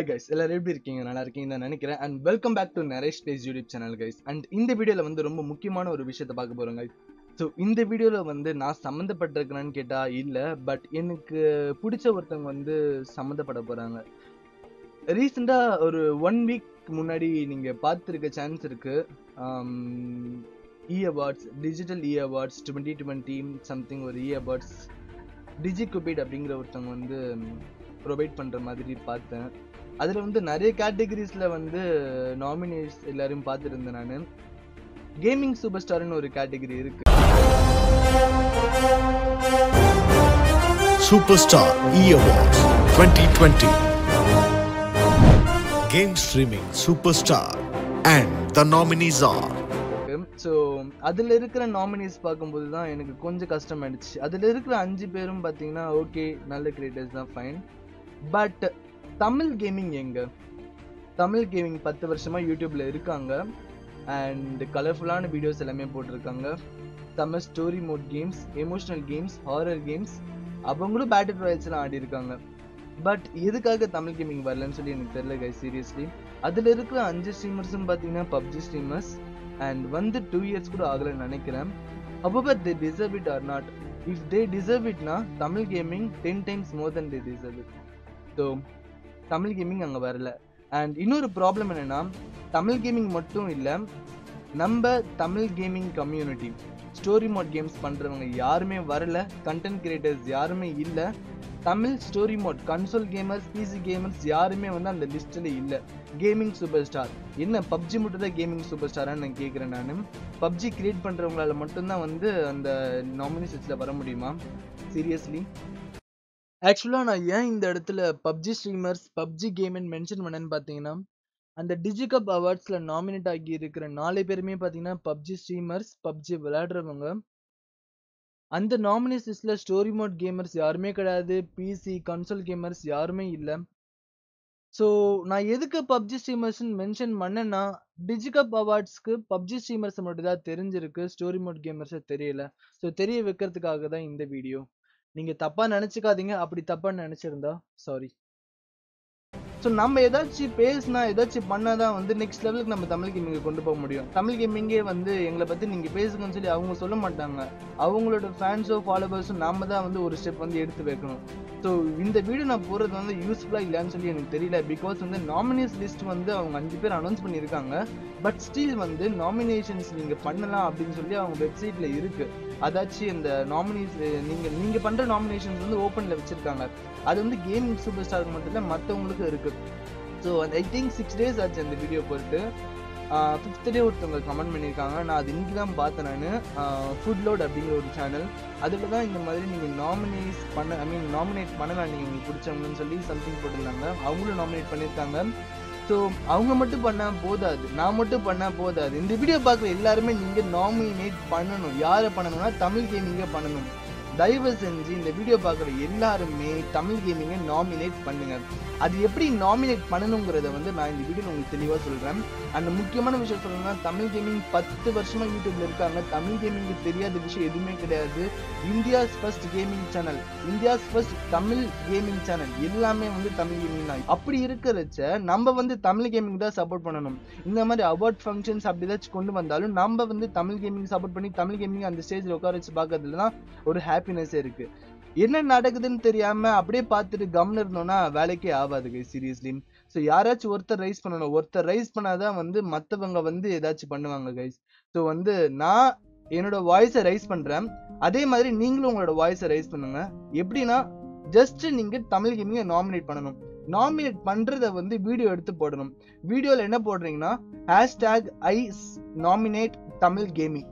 Hi guys, எல்லாரும் எப்படி இருக்கீங்க? நல்லா இருக்கீங்கன்னு தான் நினைக்கிறேன். And welcome back to Naresh plays YouTube channel guys. And இந்த வீடியோவில் வந்து ரொம்ப முக்கியமான ஒரு விஷயத்தை பார்க்க போகிறோம் கைஸ். ஸோ இந்த வீடியோவில் வந்து நான் சம்மந்தப்பட்டிருக்கிறேன்னு கேட்டால் இல்லை, பட் எனக்கு பிடிச்ச ஒருத்தவங்க வந்து சம்மந்தப்பட போகிறாங்க. ரீசெண்டாக ஒரு 1 வீக் முன்னாடி நீங்கள் பார்த்துருக்க சான்ஸ் இருக்குது. அவார்ட்ஸ், டிஜிட்டல் அவார்ட்ஸ் 2020 சம்திங் ஒரு அவார்ட்ஸ் டிஜிகுபிட் அப்படிங்கிற ஒருத்தவங்க வந்து ப்ரொவைட் பண்ணுற மாதிரி பார்த்தேன். அதில் வந்து நிறைய கேட்டகரிஸில் வந்து நாமினேஸ் எல்லாரும் பார்த்துருந்தேன். நான் கேமிங் சூப்பர் ஸ்டார்னு ஒரு கேட்டகரி இருக்கு. Super star awards 2020 game streaming super star and the nominees are. So அதில் இருக்கிற நாமினீஸ் பார்க்கும்போது தான் எனக்கு கொஞ்சம் கஷ்டமாயிடுச்சு. அதில் இருக்கிற 5 பேரும் பார்த்தீங்கன்னா ஓகே, நல்ல கிரியேட்டர்ஸ் தான், ஃபைன். பட் தமிழ் கேமிங் எங்க? தமிழ் கேமிங் 10 வருஷமா யூடியூப்ல இருக்காங்க அண்ட் கலர்ஃபுல்லான வீடியோஸ் எல்லாமே போட்டிருக்காங்க. Tamil story mode games, emotional games, horror games, அவங்களும் பேட்டில் ராயல்ஸ்லாம் ஆடி இருக்காங்க. பட் எதுக்காக தமிழ் கேமிங் வரலன்னு சொல்லி எனக்கு தெரியல கைஸ், சீரியஸ்லி. அதில் இருக்கிற 5 ஸ்ட்ரீமர்ஸும் பார்த்தீங்கன்னா பப்ஜி ஸ்ட்ரீமர்ஸ் அண்ட் வந்து 2 இயர்ஸ் கூட ஆகலைன்னு நினைக்கிறேன். however they deserve it or not, if they deserve it na Tamil gaming 10 times more than they deserve it. So Tamil gaming அங்கே வரல. அண்ட் இன்னொரு ப்ராப்ளம் என்னன்னா, தமிழ் கேமிங் மட்டும் இல்லை, நம்ம Tamil gaming community story mode games பண்ணுறவங்க யாருமே வரல. கண்டென்ட் கிரியேட்டர்ஸ் யாருமே இல்லை. Tamil story mode console gamers, PC gamers யாருமே வந்து அந்த லிஸ்ட்டில் இல்லை. கேமிங் சூப்பர் ஸ்டார் என்ன, பப்ஜி மட்டும் தான் கேமிங் சூப்பர் ஸ்டாரான்னு நான் கேட்குறேன். நான் பப்ஜி கிரியேட் பண்ணுறவங்களால மட்டும்தான் வந்து அந்த நாமினேஸ் லிஸ்ட்டில் வர முடியுமா? சீரியஸ்லி. ஆக்சுவலாக நான் ஏன் இந்த இடத்துல பப்ஜி ஸ்ட்ரீமர்ஸ், பப்ஜி கேம்னு மென்ஷன் பண்ணேன்னு பார்த்தீங்கன்னா, அந்த டிஜிகப் அவார்ட்ஸில் நாமினேட் ஆகி இருக்கிற 4 பேருமே பார்த்தீங்கன்னா பப்ஜி ஸ்ட்ரீமர்ஸ், பப்ஜி விளையாடுறவங்க. அந்த நாமினேஸ் லிஸ்ட்டில் ஸ்டோரி மோட் கேமர்ஸ் யாருமே கிடையாது. பிசி கன்சோல் கேமர்ஸ் யாருமே இல்லை. ஸோ நான் எதுக்கு பப்ஜி ஸ்ட்ரீமர்ஸ்ன்னு மென்ஷன் பண்ணேன்னா, டிஜிகப் அவார்ட்ஸ்க்கு பப்ஜி ஸ்ட்ரீமர்ஸ் மட்டும் தான் தெரிஞ்சிருக்கு, ஸ்டோரி மோட் கேமர்ஸை தெரியல. ஸோ தெரிய வைக்கிறதுக்காக தான் இந்த வீடியோ. நீங்கள் தப்பாக நினச்சிக்காதீங்க, அப்படி தப்பாக நினச்சிருந்தா சாரி. ஸோ நம்ம ஏதாச்சும் பேசினா, ஏதாச்சும் பண்ணால் தான் வந்து நெக்ஸ்ட் லெவலுக்கு நம்ம தமிழ் கேமிங்கை கொண்டு போக முடியும். தமிழ் கேமிங்கே வந்து எங்களை பற்றி நீங்கள் பேசுங்கன்னு சொல்லி அவங்க சொல்ல மாட்டாங்க. அவங்களோட ஃபேன்ஸோ ஃபாலோவர்ஸோ நாம தான் வந்து ஒரு ஸ்டெப் வந்து எடுத்து வைக்கணும். ஸோ இந்த வீடியோ நான் போகிறது வந்து யூஸ்ஃபுல்லாக இல்லைன்னு சொல்லி எனக்கு தெரியல. பிகாஸ் வந்து நாமினேஸ் லிஸ்ட் வந்து அவங்க 5 பேர் அனௌன்ஸ் பண்ணியிருக்காங்க. பட் ஸ்டில் வந்து நாமினேஷன்ஸ் நீங்கள் பண்ணலாம் அப்படின்னு சொல்லி அவங்க வெப்சைட்டில் இருக்குது. அதாச்சும் இந்த நாமினேஸ் நீங்கள் பண்ணுற நாமினேஷன்ஸ் வந்து ஓப்பனில் வச்சுருக்காங்க. அது வந்து கேமிங் சூப்பர் ஸ்டாருக்கு மட்டும் இல்லை, மற்றவங்களுக்கும் இருக்குது. ஸோ ஐ திங்க் 6 days ஆச்சு அந்த வீடியோ போட்டு. 5th day ஒருத்தவங்க கமெண்ட் பண்ணியிருக்காங்க. நான் அது இன்னைக்கு தான் பார்த்தேன். நான் ஃபுட்லோட் அப்படிங்கிற ஒரு சேனல், அதில் தான் இந்த மாதிரி நீங்கள் நாமினேட் பண்ணலாம் நீங்கள் உங்களுக்கு பிடிச்சவங்கன்னு சொல்லி சம்திங் போட்டிருந்தாங்க. அவங்களும் நாமினேட் பண்ணியிருக்காங்க. ஸோ அவங்க மட்டும் பண்ணால் போதாது, நான் மட்டும் பண்ணால் போதாது. இந்த வீடியோ பார்க்குற எல்லாருமே நீங்கள் நாமினேட் பண்ணணும். யாரை பண்ணணும்னா தமிழ் கேமிங்கை பண்ணணும். தயவு செஞ்சு இந்த வீடியோ பார்க்குற எல்லாருமே தமிழ் கேமிங்கை நாமினேட் பண்ணுங்க. அது எப்படி நாமினேட் பண்ணணுங்கிறத வந்து நான் இந்த வீடியோவில் உங்களுக்கு தெளிவாக சொல்கிறேன். அந்த முக்கியமான விஷயம் சொல்லணும்னா, தமிழ் கேமிங் 10 வருஷமாக யூடியூப்ல இருக்காங்க. தமிழ் கேமிங்கு தெரியாத விஷயம் எதுவுமே கிடையாது. India's first gaming channel, India's first Tamil gaming channel எல்லாமே வந்து தமிழ் கேமிங் தான். அப்படி இருக்கிறச்ச நம்ம வந்து தமிழ் கேமிங் தான் சப்போர்ட் பண்ணணும். இந்த மாதிரி அவார்ட் ஃபங்க்ஷன்ஸ் அப்படி ஏதாச்சும் கொண்டு வந்தாலும் நம்ம வந்து தமிழ் கேமிங் சப்போர்ட் பண்ணி தமிழ் கேமிங் அந்த ஸ்டேஜில் உட்கார வச்சு பார்க்கறதுல தான் ஒரு ஹாப்பினஸே இருக்கு. என்ன நடக்குதுன்னு தெரியாம அப்படியே பார்த்துட்டு கம்னு இருந்தோம்னா வேலைக்கே ஆகாது கைஸ், சீரியஸ்லி. ஸோ யாராச்சும் ஒருத்தர் ரைஸ் பண்ணணும். ஒருத்தர் ரைஸ் பண்ணாதான் வந்து மற்றவங்க வந்து ஏதாச்சும் பண்ணுவாங்க கைஸ். ஸோ வந்து நான் என்னோட வாய்ஸை ரைஸ் பண்றேன், அதே மாதிரி நீங்களும் உங்களோட வாய்ஸை ரைஸ் பண்ணுங்க. எப்படின்னா, ஜஸ்ட் நீங்க தமிழ் கேமிங்கை நாமினேட் பண்ணணும். நாமினேட் பண்றத வந்து வீடியோ எடுத்து போடணும். வீடியோல என்ன போடுறீங்கன்னா, #I nominate Tamil gaming,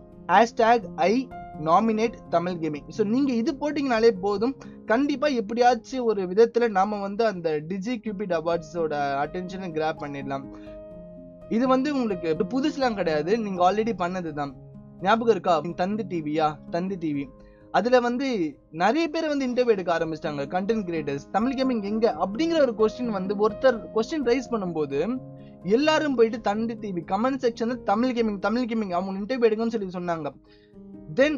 #I nominate Tamil gaming. So நீங்க இது போட்டீங்கனாலே போதும். கண்டிப்பா எப்படியாச்சும் ஒரு விதத்துல நாம வந்து அந்த டிஜிகுபிட் அவார்ட்ஸோட அட்டென்ஷனை கிராப் பண்ணிடலாம். இது வந்து உங்களுக்கு புதுசுலாம் கிடையாது, நீங்க ஆல்ரெடி பண்ணதுதான். ஞாபகம் இருக்கா? தந்தி டிவியா, தந்தி டிவி, அதுல வந்து நிறைய பேர் வந்து இன்டர்வியூ எடுக்க ஆரம்பிச்சிட்டாங்க. கண்டென்ட் கிரியேட்டர்ஸ் தமிழ் கேமிங் எங்க அப்படிங்கிற ஒரு கொஸ்டின் வந்து ஒருத்தர் கொஸ்டின் ரைஸ் பண்ணும்போது எல்லாரும் போயிட்டு தந்தி டிவி கமெண்ட் செக்ஷன்ல தமிழ் கேமிங் அவங்க இன்டர்வியூ எடுக்கணும்னு சொல்லி சொன்னாங்க. தென்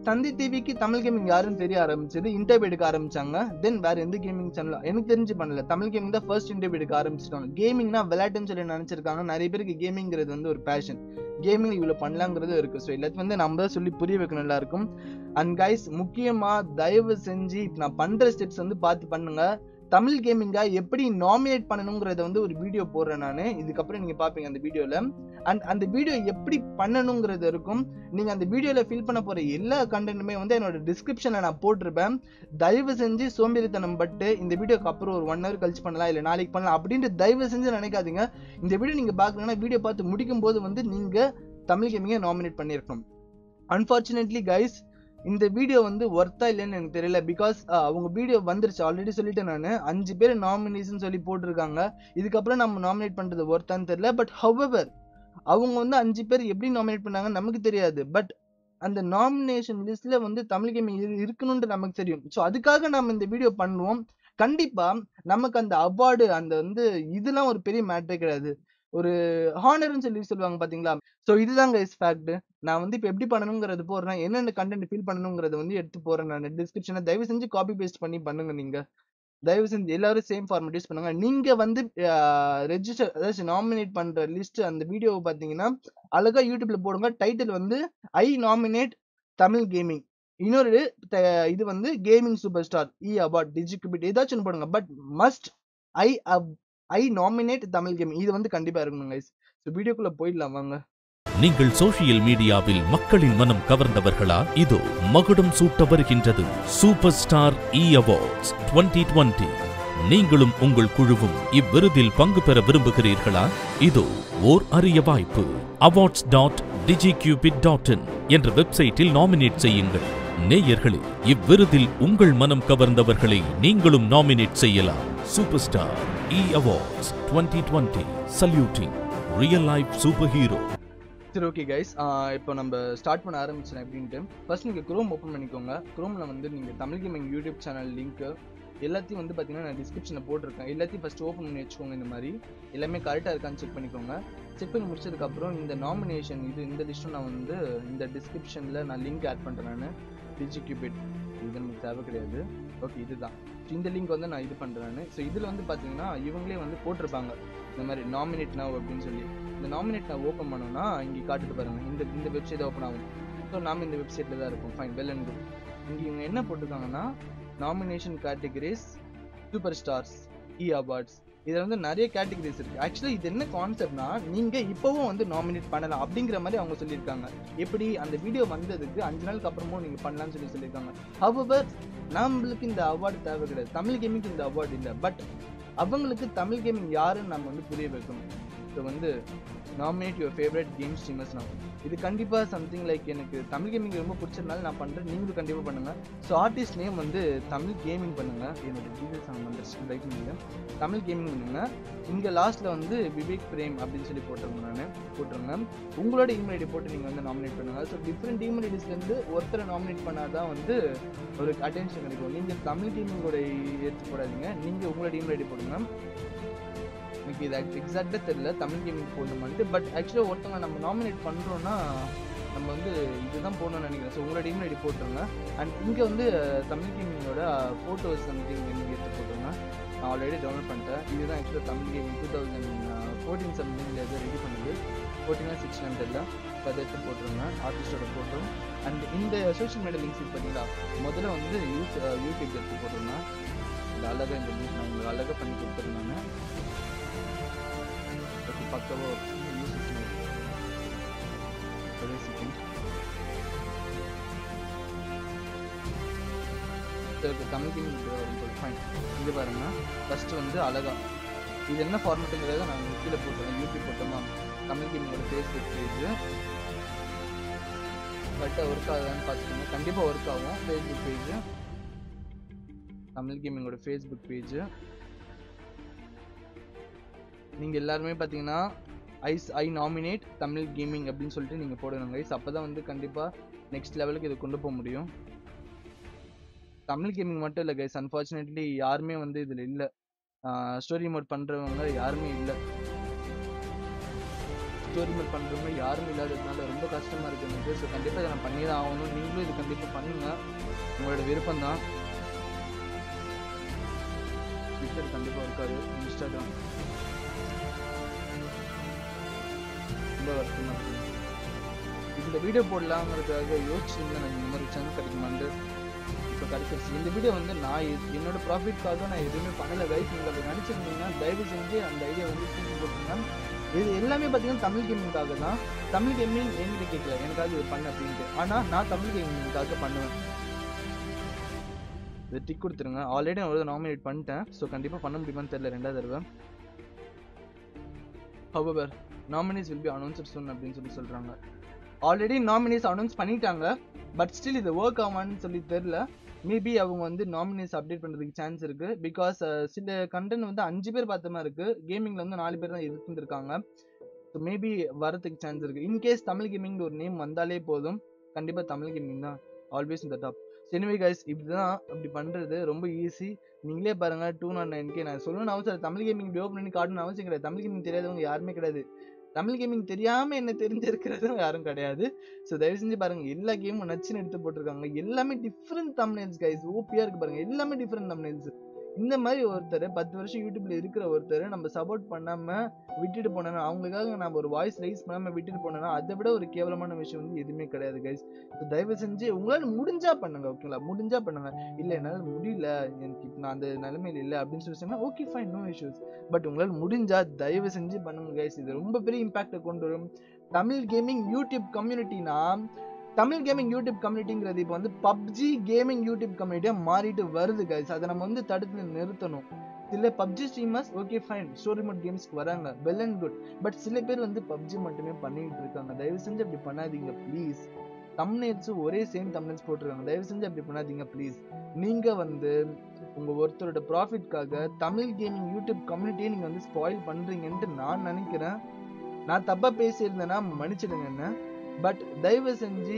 தந்தி டிவிக்கு தமிழ் கேமிங் யாருன்னு தெரிய ஆரம்பிச்சது, இன்டர்வியூ எடுக்க ஆரம்பிச்சாங்க. தென் வேற எந்த கேமிங் சேனல் எனக்கு தெரிஞ்சு பண்ணல, தமிழ் கேமிங் தான் ஃபர்ஸ்ட் இன்டர்வியூ எடுக்க ஆரம்பிச்சிட்டாங்க. கேமிங்னா விளையாட்டுன்னு சொல்லி நினைச்சிருக்காங்க. நிறைய பேருக்கு கேமிங்கிறது வந்து ஒரு பேஷன், கேமிங் இவ்வளவு பண்ணலாங்கிறது இருக்கு. ஸோ எல்லாத்தையும் வந்து நம்ம தான் சொல்லி புரிய வைக்கணும் எல்லாருக்கும். அண்ட் கைஸ், முக்கியமா தயவு செஞ்சு நான் பண்ற ஸ்டெப்ஸ் வந்து பார்த்து பண்ணுங்க. தமிழ் கேமிங்கா எப்படி நாமினேட் பண்ணணுங்கிறத வந்து ஒரு வீடியோ போடுறேன் நான், இதுக்கப்புறம் நீங்க பாப்பீங்க அந்த வீடியோல. அண்ட் அந்த வீடியோ எப்படி பண்ணணுங்கிறது இருக்கும். நீங்க அந்த வீடியோல ஃபில் பண்ண போற எல்லா கண்டென்ட்டுமே வந்து என்னோட டிஸ்கிரிப்ஷன்ல நான் போட்டிருப்பேன். தயவு செஞ்சு சோம்பேறித்தனம் பட்டு இந்த வீடியோக்கு அப்புறம் ஒரு 1 hour கழிச்சு பண்ணலாம், இல்ல நாளைக்கு பண்ணலாம் அப்படின்ட்டு தயவு செஞ்சு நினைக்காதீங்க. இந்த வீடியோ நீங்க பாக்கணும்னா வீடியோ பார்த்து முடிக்கும் போது வந்து நீங்க தமிழ் கேமிங்கை நாமினேட் பண்ணிருக்கணும். அன்பார்ச்சுனேட்லி கைஸ், இந்த வீடியோ வந்து ஒர்த்தா இல்லைன்னு எனக்கு தெரியல. பிகாஸ் அவங்க வீடியோ வந்துருச்சு, ஆல்ரெடி சொல்லிட்டேன் நான். 5 பேர் நாமினேஷன் சொல்லி போட்டிருக்காங்க. இதுக்கப்புறம் நம்ம நாமினேட் பண்றது ஒர்த்தான்னு தெரியல. பட் ஹவெவர், அவங்க வந்து 5 பேர் எப்படி நாமினேட் பண்ணாங்க நமக்கு தெரியாது. பட் அந்த நாமினேஷன் லிஸ்ட்ல வந்து தமிழ் கேமிங் இருக்கணும்னு நமக்கு தெரியும். ஸோ அதுக்காக நம்ம இந்த வீடியோ பண்ணுவோம். கண்டிப்பா நமக்கு அந்த அவார்டு, அந்த வந்து இதெல்லாம் ஒரு பெரிய மேட்டரே கிடையாது. ஒரு ஹானர்னு சொல்லி சொல்லுவாங்க பாத்தீங்களா. ஸோ இதுதான் கைஸ் ஃபேக்ட். நான் வந்து இப்போ எப்படி பண்ணணுங்கிறது போடுறேன், என்னென்ன கண்டென்ட் ஃபில் பண்ணணுங்கிறத வந்து எடுத்து போறேன் நான் டிஸ்கிரிப்ஷனை. தயவு செஞ்சு காப்பி பேஸ்ட் பண்ணி பண்ணுங்க. நீங்க தயவு செஞ்சு எல்லாரும் சேம் ஃபார்மேட் யூஸ் பண்ணுங்க. நீங்க வந்து ரெஜிஸ்டர், அதாவது நாமினேட் பண்ற லிஸ்ட் அந்த வீடியோவை பாத்தீங்கன்னா அழகா யூடியூப்ல போடுங்க. டைட்டில் வந்து ஐ நாமினேட் தமிழ் கேமிங், இன்னொரு இது வந்து gaming super star e award Digicubit, ஏதாச்சும் போடுங்க. But must I nominate Tamil gaming, இது வந்து கண்டிப்பா இருக்கணும் கைஸ். ஸோ வீடியோக்குள்ள போயிடலாம் வாங்க. நீங்கள் சோஷியல் மீடியாவில் மக்களின் மனம் கவர்ந்தவர்களா? இதோ மகுடம் சூட்ட வருகின்றது சூப்பர் ஸ்டார் இ அவார்ட்ஸ் 2020. நீங்களும் உங்கள் குழுவும் இவ்விருதில் பங்கு பெற விரும்புகிறீர்களா? இதோ ஓர் அரிய வாய்ப்பு. awards.digicupid.in என்ற வெப்சைட்டில் நாமினேட் செய்யுங்கள். நேயர்களே, இவ்விருதில் உங்கள் மனம் கவர்ந்தவர்களை நீங்களும் நாமினேட் செய்யலாம். Super star e awards 2020, saluting real life superhero. சரி, ஓகே கைஸ், இப்போ நம்ம ஸ்டார்ட் பண்ண ஆரம்பிச்சேன் எப்படின்ட்டு. ஃபர்ஸ்ட் நீங்கள் குரோம் ஓப்பன் பண்ணிக்கோங்க. குரோமில் வந்து நீங்கள் Tamil gaming YouTube channel link எல்லாத்தையும் வந்து பார்த்தீங்கன்னா நான் டிஸ்கிரிப்ஷனில் போட்டிருக்கேன். எல்லாத்தையும் ஃபஸ்ட்டு ஓப்பன் பண்ணி வச்சுக்கோங்க. இந்த மாதிரி எல்லாமே கரெக்டாக இருக்கான்னு செக் பண்ணிக்கோங்க. செக் பண்ணி முடிச்சதுக்கப்புறம் இந்த நாமினேஷன் இந்த லிஸ்ட்டும் நான் வந்து இந்த டிஸ்கிரிப்ஷனில் நான் லிங்க் ஆட் பண்ணுறேன். நான் டிஜிகியூபிட் இது நமக்கு தேவை கிடையாது. ஓகே, இதுதான் இந்த லிங்க் வந்து நான் இது பண்ணுறேன். ஸோ இதில் வந்து பார்த்தீங்கன்னா இவங்களே வந்து போட்டிருப்பாங்க இந்த மாதிரி நாமினேட் நவ் அப்படின்னு சொல்லி. இந்த நாமினேட் நான் ஓப்பன் பண்ணோம்னா இங்கே காட்டுட்டு பாருங்க, இந்த வெப்சைட் ஓப்பன் ஆகும். ஸோ நாம இந்த வெப்சைட்டில் தான் இருக்கும். Fine, well and good. இங்கே இவங்க என்ன போட்டிருக்காங்கன்னா nomination categories super stars e awards. இதில் வந்து நிறைய கேட்டகரிஸ் இருக்கு. ஆக்சுவலி இது என்ன கான்செப்ட்னா, நீங்க இப்பவும் வந்து நாமினேட் பண்ணலாம் அப்படிங்கிற மாதிரி அவங்க சொல்லியிருக்காங்க. எப்படி அந்த வீடியோ வந்ததுக்கு 5 நாளுக்கு அப்புறமும் நீங்க பண்ணலாம்னு சொல்லியிருக்காங்க. ஹவெவர், நம்மளுக்கு இந்த அவார்டு தேவை கிடையாது, தமிழ் கேமிங்க்கு இந்த அவார்டு இல்லை. பட் அவங்களுக்கு தமிழ் கேமிங் யாருன்னு நம்ம வந்து புரிய வைக்கணும். ஸோ வந்து nominate your favourite game streamers. நான் இது கண்டிப்பாக சம்திங் லைக் எனக்கு தமிழ் கேமிங் ரொம்ப பிடிச்சதுனால நான் பண்ணுறேன். நீங்களும் கண்டிப்பாக பண்ணுங்கள். ஸோ ஆர்டிஸ்ட் நேம் வந்து தமிழ் கேமிங் பண்ணுங்கள். என்னோட டீட்டெயில்ஸ் அவங்க வந்து லைக் பண்ணுங்கள், தமிழ் கேமிங் பண்ணுங்கள். இங்கே லாஸ்ட்டில் வந்து விவேக் பிரேம் அப்படின்னு சொல்லி போட்டுருங்க. உங்களோட இமெயில் ஐடி போட்டு நீங்கள் வந்து நாமினேட் பண்ணுங்கள். ஸோ டிஃப்ரெண்ட் இமெயில் ஐடிஸ்லேருந்து ஒருத்தரை நாமினேட் பண்ணால் தான் வந்து ஒரு அட்டென்ஷன் கிடைக்கும். நீங்கள் தமிழ் கேமிங்கோட எடுத்து போடாதீங்க, நீங்கள் உங்களோட இமெயில் ஐடி போடுங்க. எனக்கு இது எக்ஸாக்டாக தெரியல தமிழ் கேமிங் போடணுமான்ட்டு. பட் ஆக்சுவலாக ஒருத்தவங்க நம்ம நாமினேட் பண்ணுறோன்னா நம்ம வந்து இதுதான் போடணும்னு நினைக்கிறேன். ஸோ உங்களோட இமெயில் ஐடி போட்டுருங்க. அண்ட் இங்கே வந்து தமிழ் கேமிங்கோட ஃபோட்டோஸ் சம்திங் நீங்கள் எடுத்து போட்டுருங்க. நான் ஆல்ரெடி டவுன்லோட் பண்ணிட்டேன். இதுதான் ஆக்சுவலாக தமிழ் கேமிங் 2014 சம்திங்கில் எதோ ரெடி பண்ணுது, 14 16 தெரியல. இப்போ அதை எடுத்து போட்டுருங்க, ஆர்டிஸ்டோட ஃபோட்டோ. அண்ட் இந்த சோஷியல் மீடியா லிங்க்ஸ் பார்த்தீங்களா, முதல்ல வந்து யூடியூப் எடுத்து போட்டுருங்க. இந்த அழகாக இந்த லிங்க் நான் உங்களுக்கு அழகாக பண்ணி கொடுத்துருந்தாங்க. பக்கவோ தமிழ் கேமிங் ஃபைன். இது பாருங்க, ஃபர்ஸ்ட் வந்து அழகா இது என்ன ஃபார்மேட்டுங்கிறத நான் கீழே போட்டுறேன். யூடியூப் போட்டோமா, தமிழ் கேமிங்கோட ஃபேஸ்புக் பேஜ் கரெக்டாக ஒர்க் ஆகுதான்னு பார்த்துக்கோங்க. கண்டிப்பாக ஒர்க் ஆகும். ஃபேஸ்புக் பேஜ், தமிழ் கேமிங்கோட ஃபேஸ்புக் பேஜ். நீங்கள் எல்லாருமே பார்த்தீங்கன்னா ஐ நாமினேட் தமிழ் கேமிங் அப்படின்னு சொல்லிட்டு நீங்கள் போடணும் கைஸ். அப்போ தான் வந்து கண்டிப்பாக நெக்ஸ்ட் லெவலுக்கு இதை கொண்டு போக முடியும். தமிழ் கேமிங் மட்டும் இல்லை கைஸ், அன்ஃபார்ச்சுனேட்லி யாருமே வந்து இதில் இல்லை. ஸ்டோரி மோட் பண்ணுறவங்க யாருமே இல்லை. ஸ்டோரி மோட் பண்ணுறவங்க யாரும் இல்லாததுனால ரொம்ப கஷ்டமாக இருக்குது எனக்கு. ஸோ கண்டிப்பாக இதை நான் பண்ணி தான் ஆகணும். நீங்களும் இது கண்டிப்பாக பண்ணுங்க, உங்களோட விருப்பம் தான். ட்விட்டர் கண்டிப்பாக இருக்காது, இன்ஸ்டாகிராம் ரொம்ப வருஷம் தான். இந்த வீடியோ போடலாங்கிறதுக்காக யோசிச்சுருந்தேன் நான் இந்த மாதிரி சேனல் கிடைக்குமான்னு. இப்போ கிடைச்சிருச்சு. இந்த வீடியோ வந்து நான் என்னோட ப்ராஃபிட்காக நான் எதுவுமே பண்ணலை கைஸ். நீங்கள் அப்படி நினச்சிருந்தீங்கன்னா தயவு செஞ்சு அந்த ஐடியா வந்து தூக்கி போட்டுருங்க. இது எல்லாமே பார்த்தீங்கன்னா தமிழ் கேமிங்காக தான். தமிழ் கேமிங் என்கிட்ட கேட்கல எனக்காக இது பண்ண அப்படின்ட்டு, ஆனால் நான் தமிழ் கேமிங்காக பண்ணுவேன். இது டிக் கொடுத்துருங்க. ஆல்ரெடி நான் ஒரு நாமினேட் பண்ணிட்டேன். ஸோ கண்டிப்பாக பண்ண முடியுமான்னு தெரியல 2வது தடவை. However, nominees will be announced soon அப்படின்னு சொல்கிறாங்க. ஆல்ரெடி நாமினேஸ் அனௌன்ஸ் பண்ணிட்டாங்க, பட் ஸ்டில் இது ஒர்க் ஆகுமான்னு சொல்லி தெரியல. மேபி அவங்க வந்து நாமினேஸ் அப்டேட் பண்ணுறதுக்கு சான்ஸ் இருக்கு. பிகாஸ் சில கண்டென்ட் வந்து 5 பேர் பார்த்த மாதிரி இருக்கு, கேமிங்ல வந்து 4 பேர் தான் இருந்துருக்காங்க. ஸோ மேபி வரதுக்கு சான்ஸ் இருக்கு. இன்கேஸ் தமிழ் கேமிங் ஒரு நேம் வந்தாலே போதும், கண்டிப்பாக தமிழ் கேமிங் தான் ஆல்வேஸ் இந்த டாப். எனிவே கைஸ், இப்படிதான் அப்படி பண்றது ரொம்ப ஈஸி. நீங்களே பாருங்க 209K. நான் சொல்லணும்னு அவசியம் தமிழ் கேமிங் ஓப்பன் பண்ணி காட்டணும்னு அவசியம் கிடையாது. தமிழ் கேமிங் தெரியாதவங்க யாருமே கிடையாது. தமிழ் கேமிங் தெரியாம என்ன தெரிஞ்சிருக்கிறதும் யாரும் கிடையாது. ஸோ தயவு செஞ்சு பாருங்க, எல்லா கேமும் நச்சுன்னு எடுத்து போட்டிருக்காங்க. எல்லாமே டிஃப்ரெண்ட் தம்ப்நெயில்ஸ் கைஸ், ஓபியா இருக்கு பாருங்க. எல்லாமே டிஃப்ரெண்ட் தம்ப்நெயில்ஸ். இந்த மாதிரி ஒருத்தர் 10 வருஷம் யூடியூப்ல இருக்கிற ஒருத்தர் நம்ம சப்போர்ட் பண்ணாம விட்டுட்டு போனோம்னா, அவங்களுக்காக நம்ம ஒரு வாய்ஸ் ரைஸ் பண்ணாம விட்டுட்டு போனோம்னா, அதை விட ஒரு கேவலமான விஷயம் வந்து எதுவுமே கிடையாது கைஸ். தயவு செஞ்சு உங்களால முடிஞ்சா பண்ணுங்க, ஓகேங்களா? முடிஞ்சா பண்ணுங்க. இல்ல என்னால முடியல, எனக்கு நான் அந்த நிலைமையில இல்லை அப்படின்னு சொல்லி சொன்னா okay fine, no issues. But உங்களால முடிஞ்சா தயவு செஞ்சு பண்ணுங்க கைஸ். இது ரொம்ப பெரிய இம்பாக்டை கொண்டு வரும். தமிழ் கேமிங் யூடியூப் கம்யூனிட்டினா, தமிழ் கேமிங் யூடியூப் கம்யூனிட்டிங்கிறது இப்போ வந்து பப்ஜி கேமிங் யூடியூப் கம்யூனிட்டியா மாறிட்டு வருது கைஸ். அதை நம்ம வந்து தடுத்து நிறுத்தணும். சில PUBG streamers okay fine story mode கேம்ஸ்க்கு வராங்க, வெல் அண்ட் குட். பட் சில பேர் வந்து பப்ஜி மட்டுமே பண்ணிட்டு இருக்காங்க. தயவு செஞ்சு அப்படி பண்ணாதீங்க ப்ளீஸ். தம்ப்நெயில்ஸ் ஒரே சேம் தம்ப்நெயில்ஸ் போட்டிருக்காங்க. தயவு செஞ்சு அப்படி பண்ணாதீங்க ப்ளீஸ். நீங்க வந்து உங்க ஒருத்தரோட ப்ராஃபிட்காக தமிழ் கேமிங் யூடியூப் கம்யூனிட்டியை நீங்க வந்து ஸ்பாயில் பண்றீங்கன்ட்டு நான் நினைக்கிறேன். நான் தப்பா பேசியிருந்தேன்னா மன்னிச்சிடுங்க என்ன. பட் தயவு செஞ்சு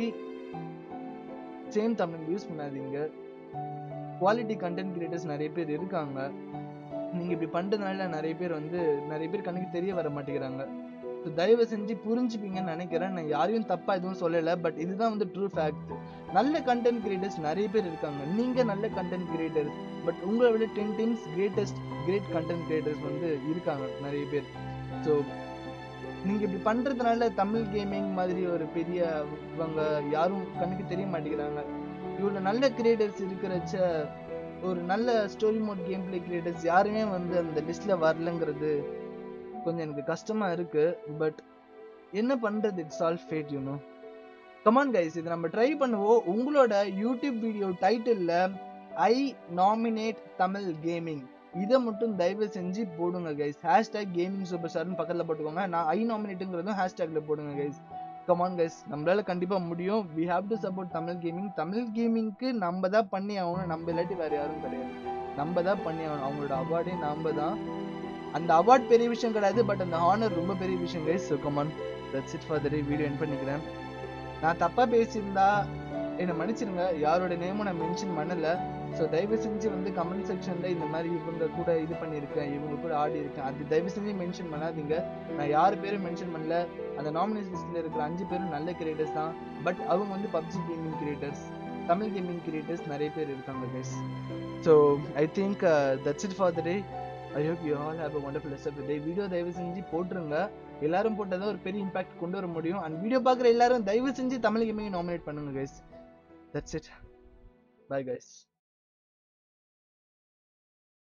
சேம் தம்ப்நெயில் யூஸ் பண்ணாதீங்க. குவாலிட்டி கண்டென்ட் கிரியேட்டர்ஸ் நிறைய பேர் இருக்காங்க. நீங்க இப்படி பண்றதுனால நிறைய பேர் கண்ணுக்கு தெரிய வர மாட்டேங்கிறாங்க. தயவு செஞ்சு புரிஞ்சுப்பீங்கன்னு நினைக்கிறேன். நான் யாரையும் தப்பா எதுவும் சொல்லல, பட் இதுதான் வந்து ட்ரூ ஃபேக்ட். நல்ல கண்டென்ட் கிரியேட்டர்ஸ் நிறைய பேர் இருக்காங்க. நீங்க நல்ல கண்டென்ட் கிரியேட்டர்ஸ், பட் உங்களை விட 10 times கிரேட் கண்டென்ட் கிரியேட்டர்ஸ் வந்து இருக்காங்க நிறைய பேர். ஸோ நீங்க இப்படி பண்றதுனால தமிழ் கேமிங் மாதிரி ஒரு பெரிய இவங்க யாரும் கண்ணுக்கு தெரிய மாட்டேங்கிறாங்க. இவ்வளவு நல்ல கிரியேட்டர்ஸ் இருக்கிறச்ச ஒரு நல்ல story mode game play creators யாருமே வந்து அந்த லிஸ்ட்ல வரலங்கிறது கொஞ்சம் எனக்கு கஷ்டமா இருக்கு. பட் என்ன பண்றது, it's all fate, you know. Come on guys, இது நம்ம ட்ரை பண்ணுவோம். உங்களோட யூடியூப் வீடியோ டைட்டில்ல ஐ நாமினேட் தமிழ் கேமிங் இதை மட்டும் தயவு செஞ்சு போடுங்க கைஸ். ஹேஷ்டாக் கேமிங் சூப்பர் ஸ்டார்னு பக்கத்தில் போட்டுக்கோங்க. நான் ஐ நாமினேட்டுங்கிறதும் ஹேஷ்டாக்ல போடுங்க கைஸ். கமான் கைஸ், நம்மளால கண்டிப்பா முடியும். We have to support Tamil gaming. Tamil கேமிங்க்கு நம்ம தான் பண்ணி ஆகணும். நம்ம இல்லாட்டி வேற யாரும் கிடையாது. நம்ம தான் பண்ணி ஆகணும். அவங்களோட அவார்டே நாம தான். அந்த அவார்ட் பெரிய விஷயம் கிடையாது, பட் அந்த ஹானர் ரொம்ப பெரிய விஷயம் guys. So come on, that's it for the day. Video end பண்ணிக்கிறேன். நான் தப்பா பேசியிருந்தா என்னை மன்னிச்சிருங்க. யாரோட நேமும் நான் மென்ஷன் பண்ணல. ஸோ தயவு செஞ்சு வந்து கமெண்ட் செக்ஷன்ல இந்த மாதிரி இவங்க கூட இது பண்ணியிருக்கேன், இவங்க கூட ஆடி இருக்கேன், அது தயவு செஞ்சு மென்ஷன் பண்ணாதீங்க. நான் யார் பேரும் மென்ஷன் பண்ணல. அந்த நாமினேஷன் லிஸ்ட்ல இருக்கிற 5 பேரும் நல்ல கிரியேட்டர்ஸ் தான். பட் அவங்க வந்து PUBG gaming creators, Tamil gaming creators நிறைய பேர் இருக்காங்க guys. So I think that's it for the day. I hope you all have a wonderful rest of the day. Video தயவு செஞ்சு போட்டுருங்க. எல்லாரும் போட்டதான் ஒரு பெரிய இம்பாக்ட் கொண்டு வர முடியும். அண்ட் வீடியோ பார்க்குற எல்லாரும் தயவு செஞ்சு தமிழ் கேமிங் நாமினேட் பண்ணுங்க guys. That's it. Bye guys.